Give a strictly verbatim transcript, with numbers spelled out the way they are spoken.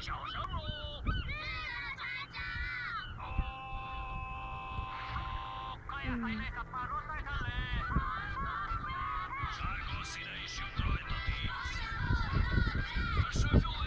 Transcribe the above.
小声喽！哦，快呀，快来个巴罗带他嘞！Sarko sinä isyt roitoti. Tässä on